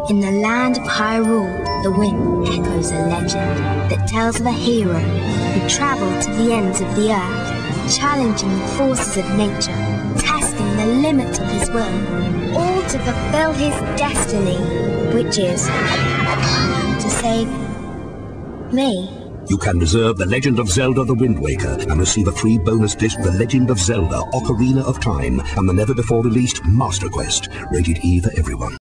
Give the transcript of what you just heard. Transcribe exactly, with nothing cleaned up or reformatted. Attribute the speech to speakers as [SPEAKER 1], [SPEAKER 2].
[SPEAKER 1] In the land of Hyrule, the wind echoes a legend that tells of a hero who travelled to the ends of the earth, challenging the forces of nature, testing the limits of his will, all to fulfill his destiny, which is to save me.
[SPEAKER 2] You can reserve The Legend of Zelda The Wind Waker and receive a free bonus disc, The Legend of Zelda Ocarina of Time, and the never-before-released Master Quest, rated E for everyone.